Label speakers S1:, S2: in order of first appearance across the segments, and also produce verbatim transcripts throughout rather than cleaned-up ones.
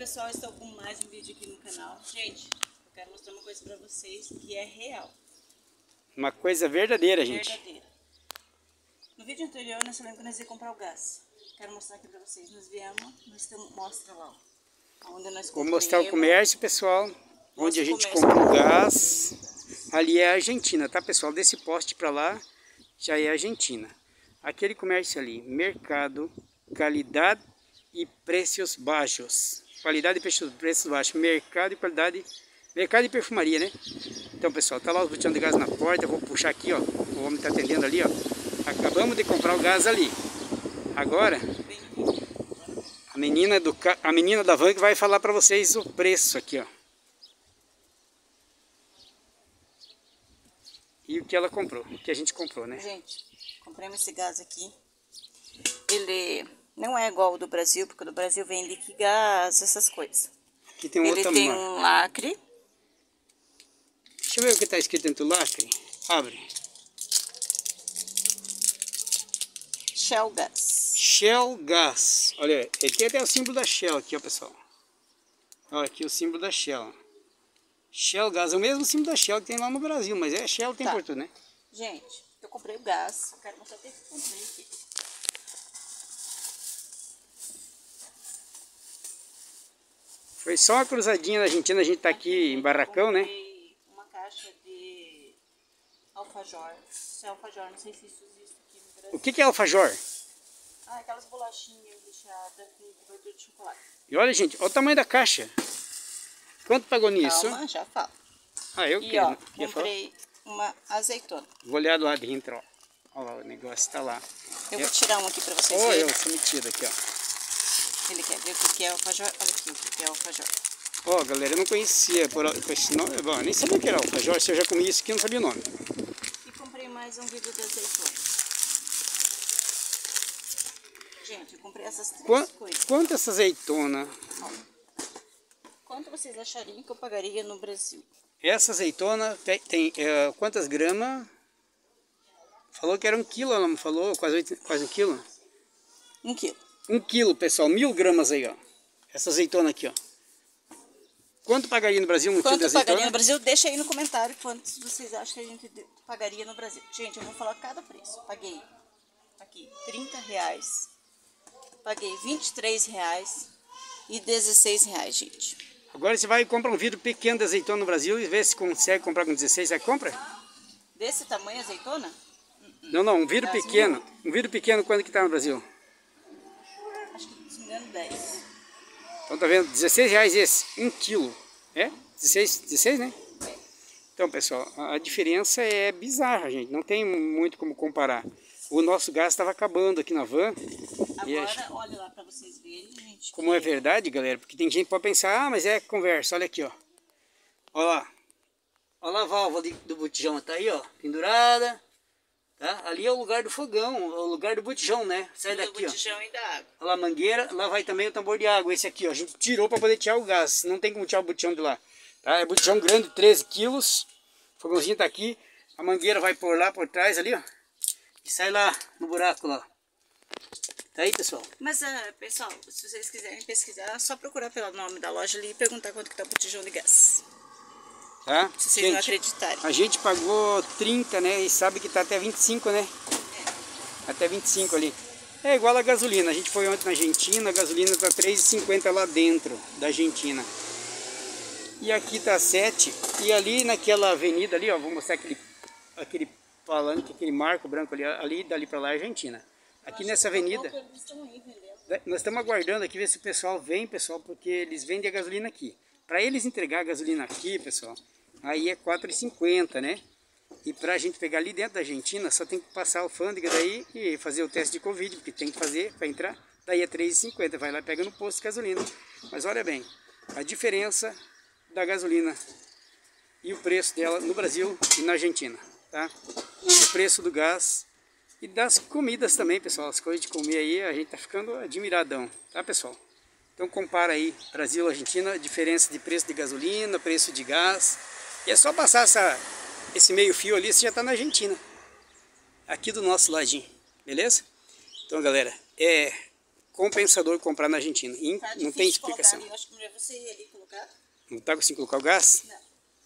S1: pessoal, estou com mais um vídeo aqui no canal. Gente, eu quero mostrar uma coisa pra vocês que é real.
S2: Uma coisa verdadeira, gente.
S1: Verdadeira. No vídeo anterior, nós falamos que nós ia comprar o gás. Quero mostrar aqui pra vocês. Nós viemos, nós temos, mostra lá, ó, onde nós compramos.
S2: Vou mostrar o comércio, pessoal, onde a gente
S1: comércio.
S2: compra o gás. Ali é a Argentina, tá, pessoal? Desse poste pra lá já é a Argentina. Aquele comércio ali, mercado, qualidade e preços baixos. Qualidade e preços, preços baixos. Mercado e qualidade. Mercado e perfumaria, né? Então, pessoal, tá lá os botões de gás na porta. Eu vou puxar aqui, ó. O homem tá atendendo ali, ó. Acabamos de comprar o gás ali. Agora, a menina, do, a menina da van que vai falar pra vocês o preço aqui, ó. E o que ela comprou, o que a gente comprou, né?
S1: Gente, compramos esse gás aqui. Ele não é igual ao do Brasil, porque o do Brasil vem Liquigás, essas coisas.
S2: Aqui tem um
S1: Ele
S2: outro
S1: tem
S2: marca.
S1: um lacre.
S2: Deixa eu ver o que está escrito dentro do lacre. Abre.
S1: Shell Gas.
S2: Shell Gas. Olha, ele tem até o símbolo da Shell aqui, ó, pessoal. Olha aqui o símbolo da Shell. Shell Gas é o mesmo símbolo da Shell que tem lá no Brasil, mas é Shell tem
S1: Tá.
S2: por tudo, né?
S1: Gente, eu comprei o gás. Eu quero mostrar o que eu comprei aqui.
S2: Foi só uma cruzadinha na Argentina, a gente tá aqui em Barracão, né?
S1: Eu comprei uma caixa de alfajor. Isso é alfajor, não sei se isso existe aqui no Brasil.
S2: O que que é alfajor?
S1: Ah, aquelas bolachinhas recheadas com cobertura de chocolate.
S2: E olha, gente, olha o tamanho da caixa. Quanto pagou nisso?
S1: Calma, já falo.
S2: Ah, eu
S1: E
S2: quero.
S1: ó,
S2: Quer falar?
S1: comprei uma azeitona.
S2: Vou olhar do lado dentro, ó. Olha lá, o negócio tá lá.
S1: Eu
S2: É-
S1: vou tirar um aqui pra vocês
S2: Olha,
S1: verem.
S2: eu sou metido aqui, ó.
S1: Ele quer ver o que que é alfajor. Olha aqui o que que é alfajor.
S2: Ó, galera, eu não conhecia por, por esse nome. Bom, eu nem sabia que era alfajor. Se eu já comi isso aqui, eu não sabia o nome.
S1: E comprei mais um vidro de azeitona. Gente, eu comprei essas três
S2: Qua-
S1: coisas.
S2: Quanto essa azeitona?
S1: Quanto vocês achariam que eu pagaria no Brasil?
S2: Essa azeitona tem, tem é, quantas gramas? Falou que era um quilo, ela não falou? Quase, oito, quase um quilo?
S1: Um quilo.
S2: Um quilo, pessoal. Mil gramas aí, ó. Essa azeitona aqui, ó. Quanto pagaria no Brasil um quilo de
S1: Quanto eu
S2: azeitona?
S1: pagaria no Brasil? Deixa aí no comentário quantos vocês acham que a gente de- pagaria no Brasil. Gente, eu vou falar cada preço. Paguei aqui trinta reais. Paguei vinte e três reais e dezesseis reais, gente.
S2: Agora você vai e compra um vidro pequeno de azeitona no Brasil e vê se consegue comprar com dezesseis. Você compra?
S1: Desse tamanho azeitona?
S2: Não, não. Um vidro
S1: Das
S2: pequeno. Um vidro pequeno, quanto que tá no Brasil?
S1: Acho que se não me engano dez.
S2: Então tá vendo? dezesseis reais esse. Um quilo. É? dezesseis, dezesseis, né? Então, pessoal, a diferença é bizarra, gente. Não tem muito como comparar. O nosso gás estava acabando aqui na van. E
S1: Agora,
S2: acho-
S1: olha lá pra vocês verem, gente.
S2: como é verdade, galera, porque tem gente que pode pensar, ah, mas é conversa. Olha aqui, ó. Olha lá. Olha lá a válvula ali do botijão. Tá aí, ó. Pendurada. Tá? Ali é o lugar do fogão. O lugar do botijão, né? Sai
S1: Do
S2: daqui, ó.
S1: botijão e da água.
S2: Olha lá a mangueira, lá vai também o tambor de água, esse aqui, ó, a gente tirou para poder tirar o gás, não tem como tirar o botijão de lá, tá? É botijão grande, treze quilos, o fogãozinho tá aqui, a mangueira vai por lá, por trás ali, ó, e sai lá no buraco lá, tá aí, pessoal?
S1: Mas, ah, pessoal, se vocês quiserem pesquisar, é só procurar pelo nome da loja ali e perguntar quanto que tá o botijão de gás.
S2: Tá?
S1: Se vocês não acreditarem.
S2: A gente pagou trinta, né, e sabe que tá até vinte e cinco, né? Até vinte e cinco ali. É igual a gasolina. A gente foi ontem na Argentina, a gasolina tá três e cinquenta lá dentro da Argentina. E aqui tá sete. E ali naquela avenida ali, ó, vou mostrar aquele, aquele palanque, aquele marco branco ali, ali dali pra lá é Argentina. Aqui nessa avenida,
S1: Eles estão aí vendendo.
S2: nós estamos aguardando aqui ver se o pessoal vem, pessoal, porque eles vendem a gasolina aqui. Para eles entregar a gasolina aqui, pessoal, aí é quatro e cinquenta, né? E para a gente pegar ali dentro da Argentina, só tem que passar a alfândega daí e fazer o teste de Covid, porque tem que fazer para entrar. Daí é três e cinquenta, vai lá e pega no posto de gasolina. Mas olha bem, a diferença da gasolina e o preço dela no Brasil e na Argentina, tá? E o preço do gás e das comidas também, pessoal. As coisas de comer aí, a gente tá ficando admiradão, tá, pessoal? Então compara aí Brasil e Argentina, diferença de preço de gasolina, preço de gás. E é só passar essa, esse meio fio ali, você já está na Argentina. Aqui do nosso ladinho, beleza? Então, galera, é compensador comprar na Argentina. E
S1: Tá
S2: não tem
S1: difícil de colocar
S2: explicação.
S1: ali. Eu acho que melhor você ir ali colocar.
S2: Não tá conseguindo colocar o gás?
S1: Não.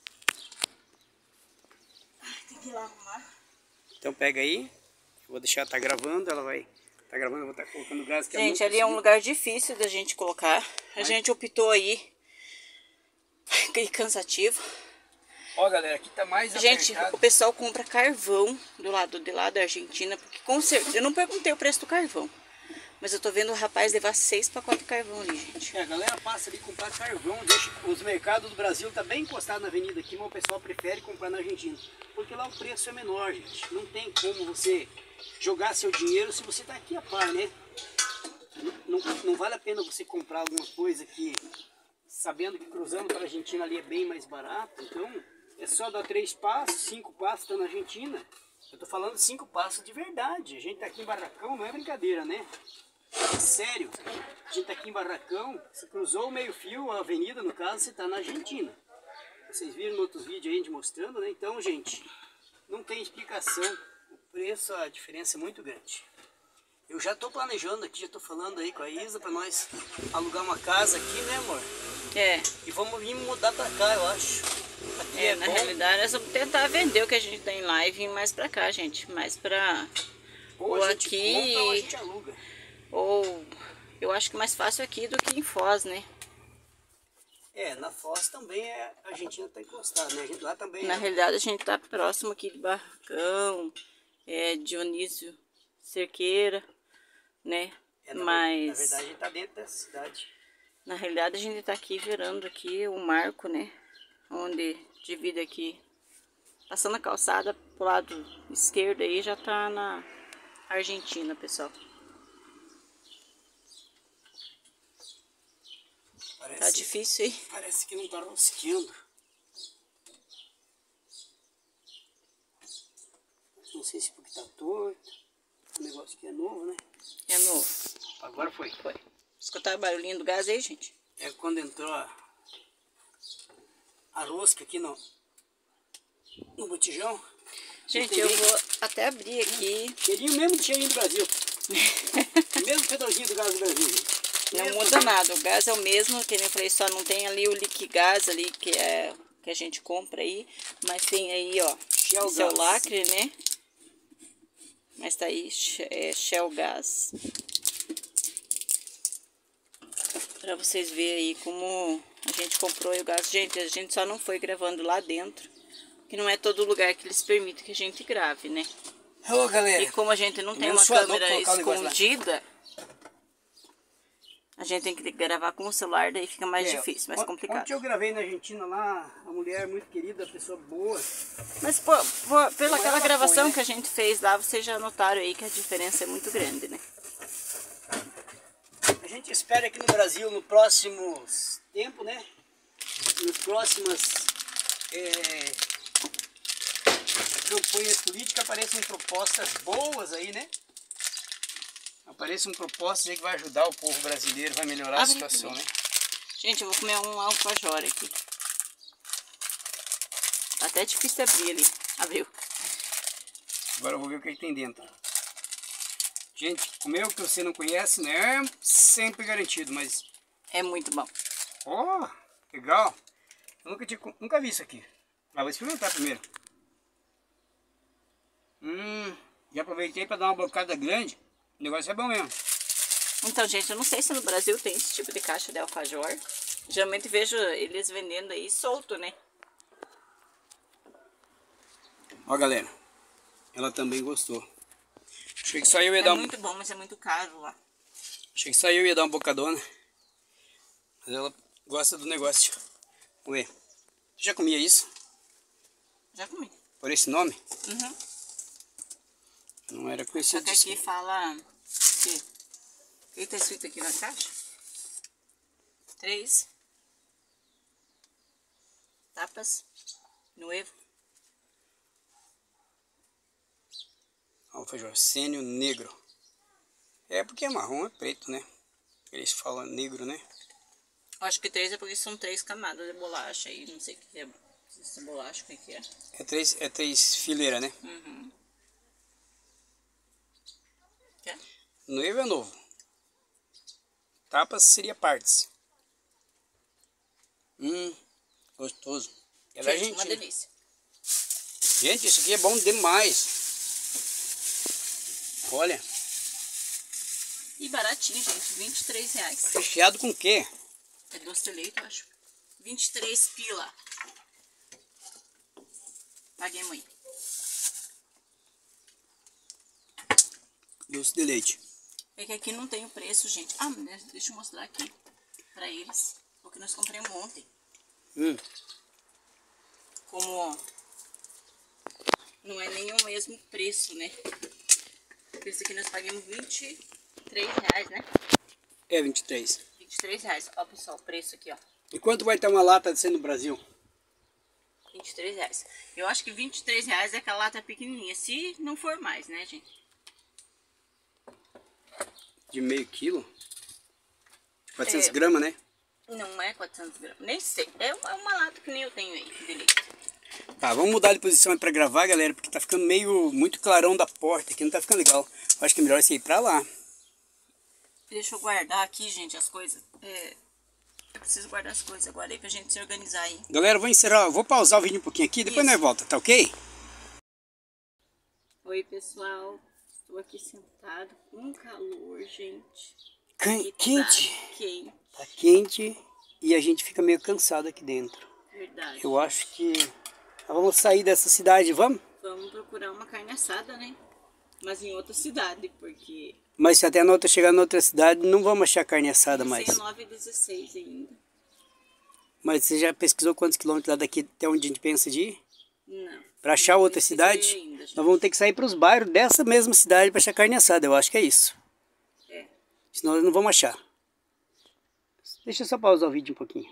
S1: Ai, tem que ir lá arrumar.
S2: Então pega aí. Eu vou deixar, tá gravando, ela vai... Tá gravando, eu vou estar colocando o gás. Que
S1: Gente, ali é um lugar difícil da gente colocar. A
S2: Mas...
S1: gente optou aí. Que cansativo.
S2: Ó, galera, aqui tá mais
S1: Gente,
S2: apertado.
S1: o pessoal compra carvão do lado de lá da Argentina, porque com certeza... Eu não perguntei o preço do carvão, mas eu tô vendo o rapaz levar seis pacotes de carvão ali, gente.
S2: É, a galera passa ali comprar carvão, deixa... Os mercados do Brasil tá bem encostado na avenida aqui, mas o pessoal prefere comprar na Argentina. Porque lá o preço é menor, gente. Não tem como você jogar seu dinheiro se você tá aqui a par, né? Não, não, não vale a pena você comprar alguma coisa que... Sabendo que cruzando para a Argentina ali é bem mais barato, então... É só dar três passos, cinco passos, tá na Argentina. Eu tô falando cinco passos de verdade. A gente tá aqui em Barracão, não é brincadeira, né? É sério. A gente tá aqui em Barracão, você cruzou o meio fio, a avenida no caso, você tá na Argentina. Vocês viram em outros vídeos aí a gente mostrando, né? Então, gente, não tem explicação. O preço, a diferença é muito grande. Eu já tô planejando aqui, já tô falando aí com a Isa pra nós alugar uma casa aqui, né, amor?
S1: É.
S2: E vamos vir mudar pra cá, eu acho. Aqui
S1: É,
S2: é
S1: na
S2: bom.
S1: realidade é só tentar vender o que a gente tem lá e vir mais pra cá, gente. Mais pra...
S2: Ou,
S1: ou
S2: a gente
S1: aqui...
S2: compra ou a gente aluga.
S1: Ou... Eu acho que mais fácil aqui do que em Foz, né?
S2: É, na Foz também é, a Argentina tá encostada, né? A gente, lá também
S1: Na
S2: é.
S1: realidade a gente tá próximo aqui de Barracão, é, Dionísio Cerqueira, né?
S2: É, na,
S1: Mas...
S2: na verdade a gente tá dentro dessa cidade.
S1: Na realidade a gente tá aqui virando aqui o marco, né? Onde divide aqui, passando a calçada pro lado esquerdo aí, já tá na Argentina, pessoal.
S2: Parece,
S1: Tá difícil aí.
S2: Parece que não tá rosqueando. Não sei se porque tá torto. O negócio aqui é novo, né?
S1: É novo.
S2: Agora foi.
S1: Foi. Escutaram o barulhinho do gás aí, gente?
S2: É quando entrou a, a rosca aqui no, no botijão.
S1: Gente, eu vou até abrir aqui.
S2: Cheirinho mesmo de cheirinho do Brasil. Mesmo pedalzinho do gás do Brasil, gente.
S1: Não
S2: Mesmo.
S1: muda nada, o gás é o mesmo, que nem eu falei, só não tem ali o Liquigás ali, que é que a gente compra aí, mas tem aí, ó,
S2: Shell
S1: esse é o
S2: Gas.
S1: lacre, né? Mas tá aí, é Shell Gas. Pra vocês verem aí como a gente comprou aí o gás. Gente, a gente só não foi gravando lá dentro, que não é todo lugar que eles permitem que a gente grave, né?
S2: Ô, galera.
S1: E como a gente não tem
S2: Eu
S1: uma
S2: sou adulto,
S1: câmera
S2: colocar o negócio lá.
S1: escondida, a gente tem que gravar com o celular, daí fica mais
S2: É,
S1: difícil, mais
S2: ont-
S1: complicado.
S2: Ontem eu gravei na Argentina lá, a mulher muito querida, pessoa boa.
S1: Mas pô, pô, pela
S2: Não
S1: aquela
S2: ela
S1: gravação
S2: foi, né?
S1: que a gente fez lá, vocês já notaram aí que a diferença é muito grande, né?
S2: A gente espera que no Brasil, no próximo tempo, né? Nas próximas é, campanhas políticas apareçam propostas boas aí, né? Apareçam propostas aí que vai ajudar o povo brasileiro, vai melhorar a
S1: Abre
S2: situação,
S1: aqui.
S2: né?
S1: Gente, eu vou comer um alfajor aqui. Tá até difícil de abrir ali. Abriu.
S2: Agora eu vou ver o que tem dentro. Gente, comer o que você não conhece não é sempre garantido, mas...
S1: É muito bom.
S2: Ó, oh, legal. Eu nunca, tinha, nunca vi isso aqui. Mas vou experimentar primeiro. Hum, já aproveitei para dar uma bocada grande. O negócio é bom mesmo.
S1: Então, gente, eu não sei se no Brasil tem esse tipo de caixa de alfajor. Geralmente vejo eles vendendo aí solto, né?
S2: Ó, galera. Ela também gostou. Achei que só eu ia
S1: É
S2: dar um...
S1: muito bom, mas é muito caro lá.
S2: Achei que só eu ia dar uma bocadona. Mas ela gosta do negócio. Vamos ver. Você já comia isso?
S1: Já comi.
S2: Por esse nome?
S1: Uhum.
S2: Não era
S1: Só
S2: conhecido
S1: que
S2: disso.
S1: aqui fala... que o que tá escrito aqui na caixa? Três tapas Nuevo.
S2: Alfajor sênio negro. É porque é marrom, é preto, né? Eles falam negro, né?
S1: Acho que três é porque são três camadas de bolacha aí. Não sei o que é. Essa bolacha, o que é?
S2: É três, é três fileiras, né?
S1: Uhum. Quer?
S2: Noivo é novo. Tapas seria partes. Hum, gostoso. É da
S1: Gente, uma
S2: Argentina.
S1: delícia.
S2: Gente, isso aqui é bom demais. Olha.
S1: E baratinho, gente. vinte e três reais.
S2: Recheado com o quê?
S1: É doce de leite, eu acho. vinte e três pila. Paguei muito.
S2: Doce de leite.
S1: É que aqui não tem o preço, gente. Ah, mas deixa eu mostrar aqui pra eles. Porque nós compramos ontem.
S2: Hum.
S1: Como não é nem o mesmo preço, né? Esse aqui nós pagamos vinte e três reais, né?
S2: É vinte e três.
S1: vinte e três reais. Ó, pessoal, o preço aqui, ó.
S2: E quanto vai estar uma lata de ser no Brasil?
S1: vinte e três reais. Eu acho que vinte e três reais é aquela lata pequenininha. Se não for mais, né, gente?
S2: De meio quilo? quatrocentos
S1: É.
S2: gramas, né?
S1: Não é quatrocentos gramas. Nem sei. É uma, uma lata que nem eu tenho aí. De leite.
S2: Tá, vamos mudar de posição para gravar, galera, porque tá ficando meio muito clarão da porta aqui, não tá ficando legal. Eu acho que é melhor você ir pra lá.
S1: Deixa eu guardar aqui, gente, as coisas. É, eu preciso guardar as coisas agora aí pra gente se organizar aí.
S2: Galera, eu vou encerrar, eu vou pausar o vídeo um pouquinho aqui, depois
S1: Isso.
S2: nós volta, tá ok?
S1: Oi, pessoal. Estou aqui sentado com um calor, gente.
S2: Can-
S1: E
S2: quente.
S1: Tá quente.
S2: Tá quente e a gente fica meio cansado aqui dentro.
S1: Verdade.
S2: Eu acho que nós vamos sair dessa cidade, vamos?
S1: Vamos procurar uma carne assada, né? Mas em outra cidade, porque...
S2: Mas se até na outra chegar na outra cidade, não vamos achar carne assada mais.
S1: dezenove e dezesseis ainda.
S2: Mas você já pesquisou quantos quilômetros lá daqui até onde a gente pensa de ir?
S1: Não.
S2: Para achar outra
S1: pesquisei
S2: cidade,
S1: ainda, gente.
S2: nós vamos ter que sair para os bairros dessa mesma cidade para achar carne assada. Eu acho que é isso.
S1: É.
S2: Senão nós não vamos achar. Deixa eu só pausar o vídeo um pouquinho.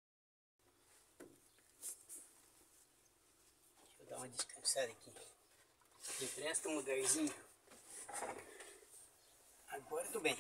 S2: Deixa eu dar uma descansada aqui. Me presta um lugarzinho. Agora eu tô bem.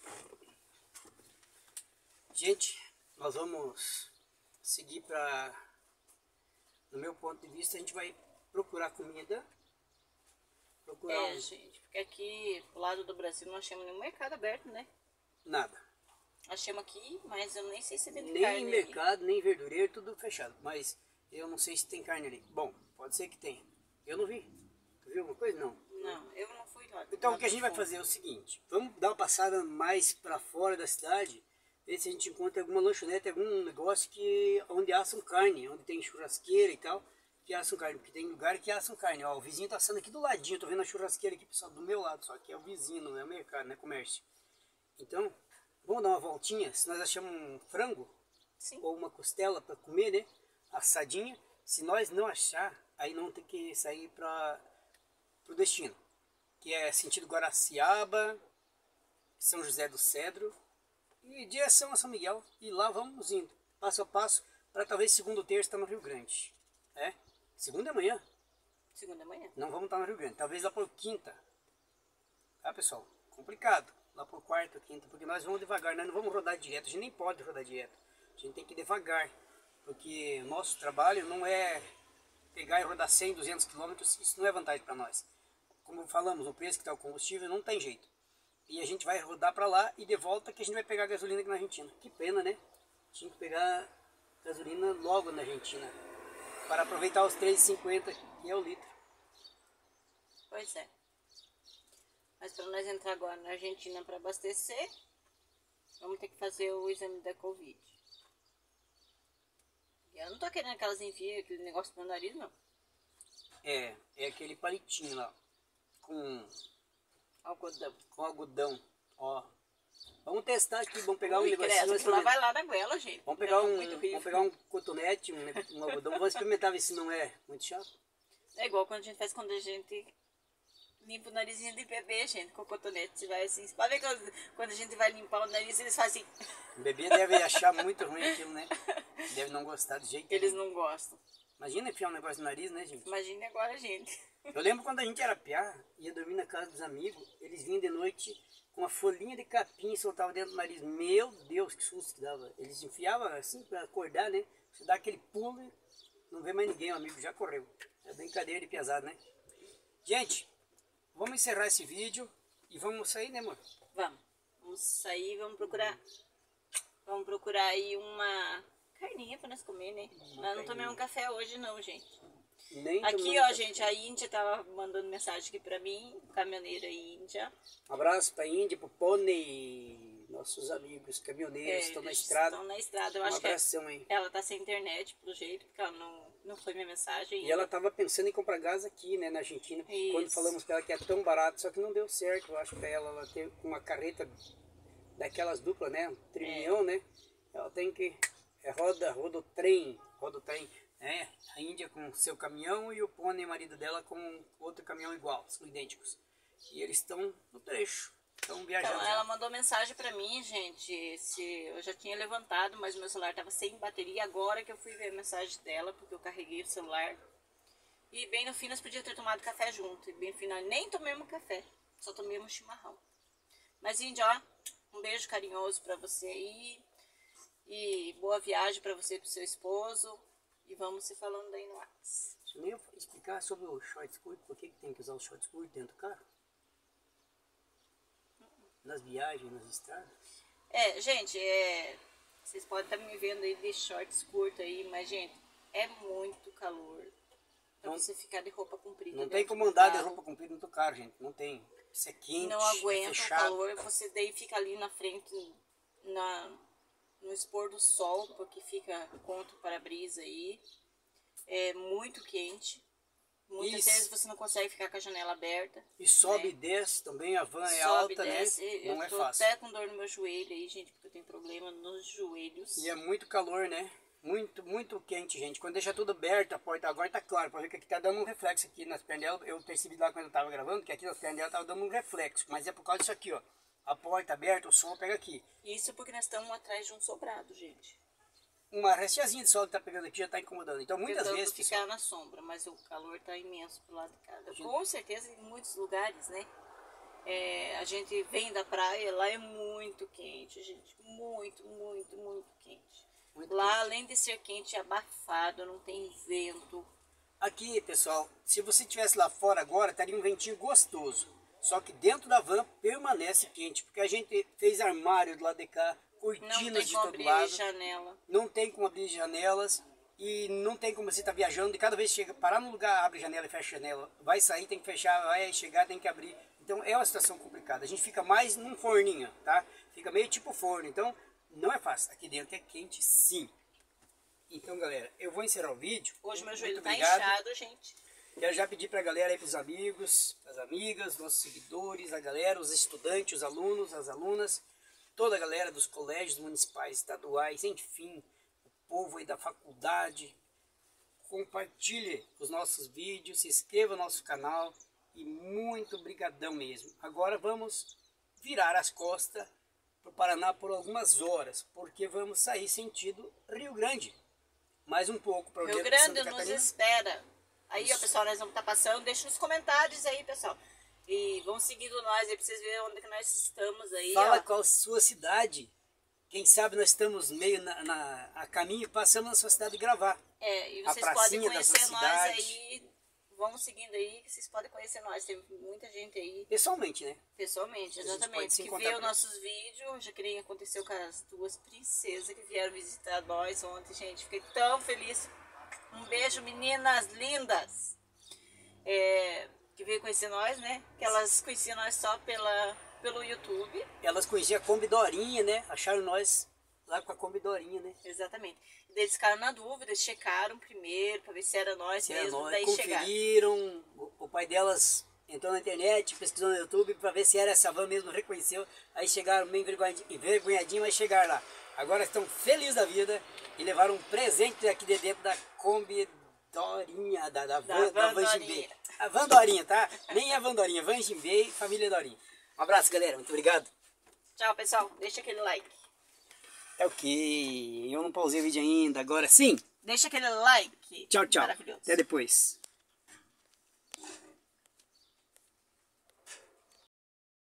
S2: Gente, nós vamos seguir para... No meu ponto de vista, a gente vai procurar comida. Procurar
S1: É,
S2: um...
S1: gente, porque aqui, do lado do Brasil, não achamos nenhum mercado aberto, né?
S2: Nada.
S1: Achamos aqui, mas eu nem sei se vende
S2: Nem
S1: carne
S2: em
S1: ali.
S2: mercado, nem verdureiro, tudo fechado. Mas eu não sei se tem carne ali. Bom, pode ser que tenha. Eu não vi. Tu viu alguma coisa? Não.
S1: Não, eu não fui lá.
S2: Então
S1: lá
S2: o que a
S1: do
S2: gente vai
S1: fundo.
S2: fazer é o seguinte. Vamos dar uma passada mais para fora da cidade. Ver se a gente encontra alguma lanchonete, algum negócio que, onde assam carne. Onde tem churrasqueira e tal. Que assam carne. Porque tem lugar que assam carne. Ó, o vizinho tá assando aqui do ladinho. Tô vendo a churrasqueira aqui, pessoal, do meu lado. Só que é o vizinho, não é o mercado, não é comércio. Então... Vamos dar uma voltinha, se nós achamos um frango,
S1: Sim.
S2: ou uma costela para comer, né? Assadinha. Se nós não achar, aí não tem que sair para o destino. Que é sentido Guaraciaba, São José do Cedro e direção a São Miguel. E lá vamos indo, passo a passo, para talvez segundo ou terça estar no Rio Grande. É? Segunda é amanhã.
S1: Segunda manhã.
S2: Não vamos estar no Rio Grande, talvez lá por quinta. Tá, pessoal? Complicado. Lá por quarta, quinta, porque nós vamos devagar, nós não vamos rodar direto, a gente nem pode rodar direto, a gente tem que ir devagar, porque o nosso trabalho não é pegar e rodar cem, duzentos quilômetros, isso não é vantagem para nós. Como falamos, o preço que está o combustível não tem jeito, e a gente vai rodar para lá e de volta que a gente vai pegar gasolina aqui na Argentina. Que pena, né? Tinha que pegar gasolina logo na Argentina, para aproveitar os três e cinquenta que é o litro.
S1: Pois é. Mas para nós entrar agora na Argentina para abastecer, vamos ter que fazer o exame da Covid. E eu não tô querendo que elas enfiem aquele negócio no meu nariz, não.
S2: É, é aquele palitinho lá, com,
S1: Algodão.
S2: com algodão, ó. Vamos testar aqui, vamos pegar
S1: Ui,
S2: um negocinho.
S1: credo,
S2: Vamos
S1: aquilo lá
S2: experimentar.
S1: vai lá na goela, gente.
S2: Vamos pegar,
S1: Não,
S2: um,
S1: muito horrível.
S2: vamos pegar um cotonete, um, ne- um algodão, vamos experimentar, ver se não é muito chato.
S1: É igual quando a gente faz quando a gente limpa o narizinho de bebê, gente, com cotonete. Você vai assim. Pode ver quando, quando a gente vai limpar o nariz, eles fazem assim.
S2: O bebê deve achar muito ruim aquilo, né? Deve não gostar de jeito
S1: Eles
S2: nenhum.
S1: não gostam.
S2: Imagina enfiar um negócio no nariz, né, gente?
S1: Imagine agora, gente.
S2: Eu lembro quando a gente era piá, ia dormir na casa dos amigos, eles vinham de noite com uma folhinha de capim e soltavam dentro do nariz. Meu Deus, que susto que dava. Eles enfiavam assim para acordar, né? Você dá aquele pulo e não vê mais ninguém, o amigo já correu. É brincadeira de pesado, né? Gente, vamos encerrar esse vídeo e vamos sair, né, amor?
S1: Vamos. Vamos vamos sair, vamos procurar. Vamos procurar aí uma carninha pra nós comer, né? Nós não tomamos um café hoje não, gente.
S2: Nem
S1: aqui, ó, gente, a Índia tava mandando mensagem aqui pra mim, caminhoneira Índia.
S2: Um abraço pra Índia, pro Pônei, nossos amigos caminhoneiros,
S1: É,
S2: estão na estrada.
S1: Estão na estrada, eu
S2: Um
S1: acho
S2: abração,
S1: que
S2: hein?
S1: ela tá sem internet, pelo jeito, porque ela não, não foi minha mensagem.
S2: E ela tava pensando em comprar gás aqui, né, na Argentina.
S1: Isso.
S2: Quando falamos pra ela que é tão barato, só que não deu certo, eu acho, pra ela. Ela tem uma carreta daquelas duplas, né, um trilhão, é. né? Ela tem que... É roda, roda o trem, roda o trem. É, a Índia com seu caminhão e o Pônei, marido dela, com outro caminhão igual, são idênticos. E eles estão no trecho, estão viajando.
S1: Então, ela mandou mensagem pra mim, gente, se eu já tinha levantado, mas meu celular tava sem bateria, agora que eu fui ver a mensagem dela, porque eu carreguei o celular. E bem no fim nós podíamos ter tomado café junto, e bem no final nem tomemos café, só tomemos chimarrão. Mas, Índia, ó, um beijo carinhoso pra você aí, e boa viagem pra você e pro seu esposo. E vamos se falando aí no WhatsApp.
S2: Deixa eu nem explicar sobre o short curto, por que que tem que usar o short curto dentro do carro? Nas viagens, nas estradas?
S1: É, gente, é, vocês podem estar me vendo aí de shorts curtos aí, mas, gente, é muito calor pra
S2: Não,
S1: você ficar de roupa comprida.
S2: Não tem como andar de roupa comprida no teu carro, gente. Não tem. Isso é quente,
S1: não aguenta
S2: é
S1: o
S2: fechado.
S1: calor, você daí fica ali na frente, na... no expor do sol, porque fica contra o para-brisa aí, é muito quente, muitas
S2: Isso.
S1: vezes você não consegue ficar com a janela aberta.
S2: E sobe
S1: né?
S2: e desce também, a van é
S1: sobe,
S2: alta,
S1: desce.
S2: né?
S1: Eu
S2: Não é
S1: tô
S2: fácil.
S1: até com dor no meu joelho aí, gente, porque eu tenho problema nos joelhos.
S2: E é muito calor, né? Muito, muito quente, gente. Quando deixa tudo aberto, a porta agora tá claro, pra ver que aqui tá dando um reflexo aqui nas pernas dela. Eu percebi lá quando eu tava gravando, que aqui nas pernas dela tava dando um reflexo, mas é por causa disso aqui, ó. A porta aberta, o sol pega aqui.
S1: Isso porque nós estamos atrás de um sobrado, gente.
S2: Uma restiazinha de sol que tá pegando aqui já tá incomodando. Então muitas
S1: Tentando
S2: vezes,
S1: ficar
S2: pessoal,
S1: na sombra, mas o calor tá imenso pro lado de cá.
S2: Gente...
S1: Com certeza em muitos lugares, né? É, a gente vem da praia, lá é muito quente, gente. Muito, muito, muito quente.
S2: Muito
S1: lá,
S2: quente.
S1: Além de ser quente, é abafado, não tem vento.
S2: Aqui, pessoal, se você estivesse lá fora agora, estaria um ventinho gostoso. Só que dentro da van permanece quente, porque a gente fez armário do lado de cá, cortinas de todo lado.
S1: Janela.
S2: Não tem como abrir janelas e não tem como você estar tá viajando e cada vez que chega, parar no lugar, abre janela e fecha janela. Vai sair, tem que fechar, vai chegar, tem que abrir. Então é uma situação complicada. A gente fica mais num forninho, tá? Fica meio tipo forno, então não é fácil. Aqui dentro é quente sim. Então, galera, eu vou encerrar o vídeo.
S1: Hoje meu joelho
S2: Muito
S1: tá
S2: obrigado.
S1: inchado, gente.
S2: Quero já pedir pra galera aí, pros amigos, as amigas, nossos seguidores, a galera, os estudantes, os alunos, as alunas, toda a galera dos colégios municipais, estaduais, enfim, o povo aí da faculdade, compartilhe os nossos vídeos, se inscreva no nosso canal e muito obrigadão mesmo. Agora vamos virar as costas para o Paraná por algumas horas, porque vamos sair sentido Rio Grande. Mais um pouco para o
S1: Rio Grande nos espera. Aí, ó, pessoal, nós vamos estar passando. Deixa nos comentários aí, pessoal. E vão seguindo nós aí pra vocês verem onde que nós estamos aí.
S2: Fala
S1: ó.
S2: qual a sua cidade. Quem sabe nós estamos meio na, na, a caminho e passamos na sua cidade gravar.
S1: É, e
S2: A
S1: vocês podem
S2: pracinha da sua
S1: conhecer nós
S2: cidade.
S1: aí. Vamos seguindo aí, que vocês podem conhecer nós. Tem muita gente aí.
S2: Pessoalmente, né?
S1: Pessoalmente,
S2: A gente pode
S1: exatamente.
S2: se
S1: Que
S2: encontrar
S1: vê os
S2: por
S1: nossos vídeos. Já que nem aconteceu com as duas princesas que vieram visitar nós ontem, gente. Fiquei tão feliz. Um beijo, meninas lindas. É, que veio conhecer nós, né? Que elas conheciam nós só pela, pelo YouTube.
S2: Elas conheciam a Kombi Dorinha, né? Acharam nós lá com a Kombi Dorinha, né?
S1: Exatamente. E daí eles ficaram na dúvida, eles checaram primeiro pra ver se era nós
S2: Se
S1: mesmo.
S2: era nós,
S1: Daí
S2: conferiram, o, o pai delas entrou na internet, pesquisou no YouTube pra ver se era essa van mesmo, reconheceu. Aí chegaram meio envergonhadinhos, mas chegaram lá. Agora estão felizes da vida e levaram um presente aqui de dentro da Kombi Dorinha, da, da, van, da Van Jimbei. A Van Dorinha, tá? Nem a Van Dorinha, Van Jimbei, família Dorinha. Um abraço, galera. Muito obrigado.
S1: Tchau, pessoal. Deixa aquele like.
S2: É o que? Eu não pausei o vídeo ainda. Agora sim.
S1: Deixa aquele like.
S2: Tchau, tchau.
S1: Maravilhoso.
S2: Até depois.